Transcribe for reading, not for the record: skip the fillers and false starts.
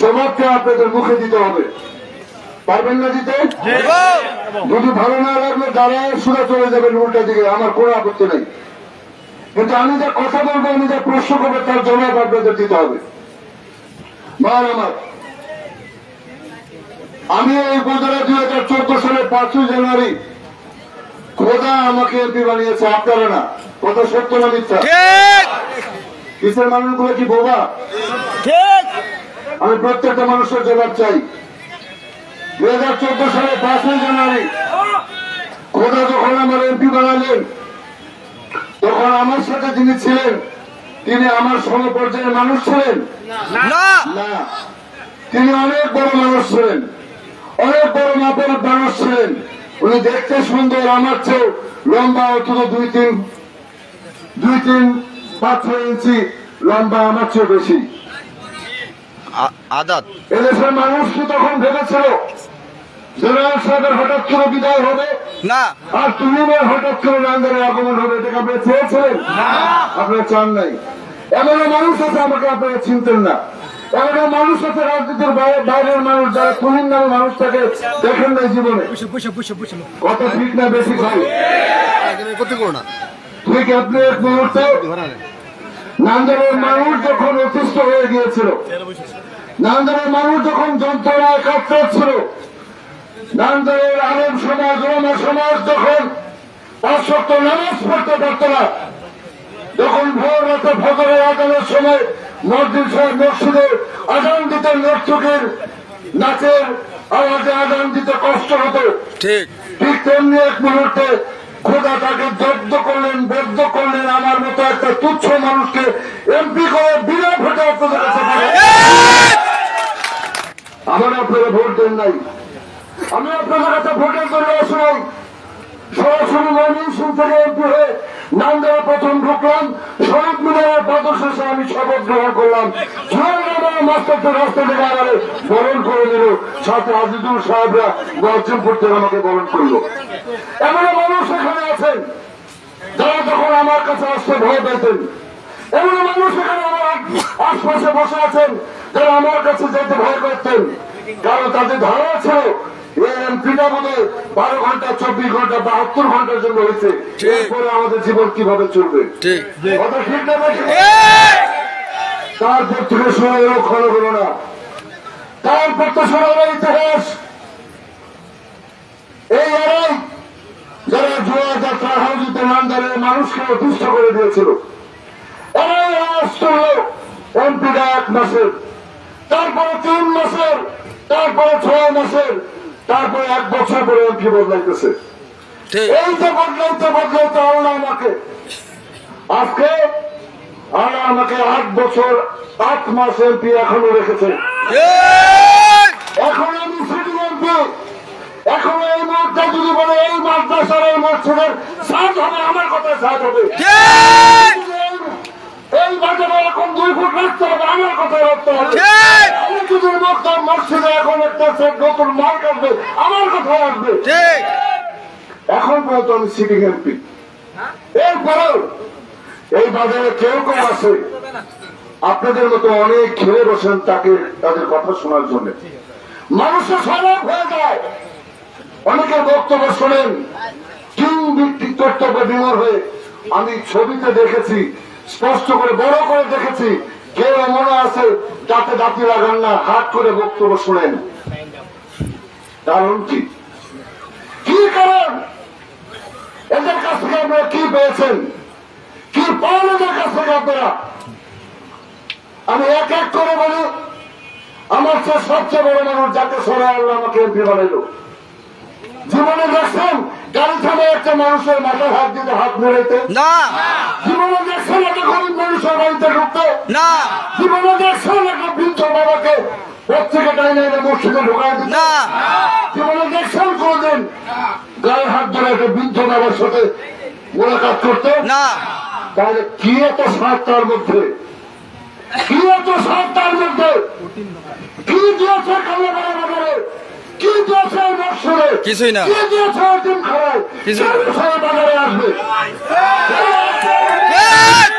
জবাবকে আপনাদের মুখে দিতে হবে। পারবেন না দিতে? যদি ভালো না লাগলে দাঁড়ায় শুনে চলে যাবেন উল্টা দিকে, আমার কোনো আপত্তি নেই। কিন্তু আমি যা কথা বলবো, আমি যা প্রশ্ন করবো, তার জবাব আপনাদের দিতে হবে। ভাই আমার, আমি এই উপজেলা 2014 সালের 5ই জানুয়ারি খোদা আমাকে এমপি বানিয়েছে, আপনারা না। কথা সত্য না মিথ্যা? কিসের মানুষগুলো কি বোবা? আমি প্রত্যেকটা মানুষের জবাব চাই। 2014 সালের 5ই জানুয়ারি খোদা যখন আমার এমপি বানালেন, তখন আমার সাথে যিনি ছিলেন তিনি আমার সমপর্যায়ের মানুষ ছিলেন না। তিনি অনেক বড় মানুষ ছিলেন, অনেক বড় মাপের মানুষ ছিলেন। উনি দেখতে সুন্দর, আমার চেয়ে লম্বা অন্তত 2-3-5-6 ইঞ্চি লম্বা, আমার চেয়ে বেশি। এদেশের মানুষ কি তখন ভেবেছিল জেনারেল সাহেবের হঠাৎ করে বিদায় হবে না, আর তুমি হঠাৎ করে নাঙ্গলের আগমন হবে? এটাকে আপনারা চেয়েছিলেন? আপনারা চান নাই। এমন মানুষ আছে আমাকে আপনারা চিনতেন না। এমন মানুষ আছে রাজনীতির বাইরের মানুষ, যারা তুহিন নামে মানুষটাকে দেখেন নাই জীবনে। কত ঠিক না বেশি খাই ঠিক। আপনি এক মুহূর্তে নাঙ্গলের মানুষ যখন অতিষ্ঠ হয়ে গিয়েছিল, নাঙ্গলের মানুষ যখন যন্ত্রণায় কাতরাচ্ছিল, নাঙ্গলের আলেম সমাজ, ওলামা সমাজ যখন 5 ওয়াক্ত নামাজ পড়তে পারত না, যখন ভোর রাতে ফজরের আজানের সময় মসজিদে আজান দিতে নর্তকের নাচের আওয়াজে আজান দিতে কষ্ট হতো, ঠিক তেমনি এক মুহূর্তে খোদা তাকে জব্দ করলেন, বদ্ধ করলেন, আমার মতো একটা তুচ্ছ মানুষকে এমপি করে বিনা ভোটে আপনাদের কাছে। আমার আপনারা ভোট দেন নাই, আমি আপনাদের কাছে ভোটের জন্য আসলাম। সরাসরি ময়মনসিং থেকে এমপি হয়ে নাঙ্গলে প্রথম ঢুকলাম। শহীদ মিনারের বাদর শেষে আমি শপথ গ্রহণ করলাম। মাস্টারকে রাস্তা থেকে আমাকে বরণ করে নিল, সাথে আজিজুল সাহেবরা গর্জনপুর থেকে আমাকে বরণ করলো। এমন মানুষ এখানে আছেন যারা যখন আমার কাছে আসতে ভয় পেতেন। এমন মানুষ এখানে আমার আশপাশে বসে আছেন যারা আমার কাছে যেতে ভয় করতেন, কারণ তাদের ধারণা ছিল এমপিটা বোধ 12 ঘন্টা, 24 ঘন্টা, 72 ঘন্টার জন্য হয়েছে, এরপরে আমাদের জীবন কিভাবে চলবে। কথা ঠিক না? তারপর থেকে শোনা এলো ক্ষণ হলো না, তারপর তো শোনা হলো ইতিহাস। এই এরাই যারা জোয়া যাত্রা হাউজিতে নামদারের মানুষকে অতিষ্ঠ করে দিয়েছিল, এরাই আওয়াজ তুলল এমপিটা 1 মাসের, তারপরে 3 মাসের, তারপরে 6 মাসের, তারপরে 1 বছর পরে এমপি বদলাইতেছে। এই যে বদলাইতে বদলাইতে আল্লাহ আমাকে আজকে 8 বছর 8 মাস এমপি এখনো রেখেছে। এখন আমি সিটি এমপি, এখন এই মুহূর্তে যদি বলে এই মাদ্রাসার এই মসজিদের সাজ হবে, আমার কথায় সাজ হবে। এই বাজারে এখন 2 ফুট রাখতে হবে, আমার কথায় রাখতে হবে। যদি মসজিদে এখন একটা নতুন মার্ক আসবে, আমার কথায় আসবে। এখন পর্যন্ত আমি সিটিং এমপি। এরপরেও এই বাজারে কেউ কেউ আছে আপনাদের মতো অনেক খেয়ে বসেন তাদের কথা শোনার জন্য। মানুষের স্বভাব হয়ে যায়, অনেকের বক্তব্য শোনেন কর্তব্য বিমর হয়ে। আমি ছবিতে দেখেছি, স্পষ্ট করে বড় করে দেখেছি, কেউ মনে আছে দাঁতে দাঁতি লাগান না, হাত করে বক্তব্য শোনেন। কারণ কি? কি কারণ? এদের কাছ থেকে আপনারা কি পেয়েছেন, কি পান এদের কাছ থেকে আপনারা? আমি এক এক করে বলি, আমার চেয়ে সবচেয়ে বড় মানুষ যাকে সরাই আল্লাহ আমাকে এমপি বানাইলো। জীবনে দেখছেন গাড়ি থামে একটা মানুষের মাথায় হাত দিতে, হাত মেরেতে না? জীবনে দেখছেন একটা গরিব মানুষের বাড়িতে ঢুকতে না? জীবনে দেখছেন একটা বৃদ্ধ বাবাকে প্রত্যেকে ডাইনে মসজিদে ঢোকায় দিতে না? জীবনে দেখছেন কোনদিন গায়ে হাত ধরে একটা বৃদ্ধ বাবার সাথে মোলাকাত করতে না? তাহলে কি এত স্বাদ তার মধ্যে, কি এত স্বাদ তার মধ্যে? কি দিয়েছে কালো বড় বাজারে, কি দিয়েছে মসজিদে? কিছুই না। কি দিয়েছে দিন খারাপ, কিছু বাজারে আসবে।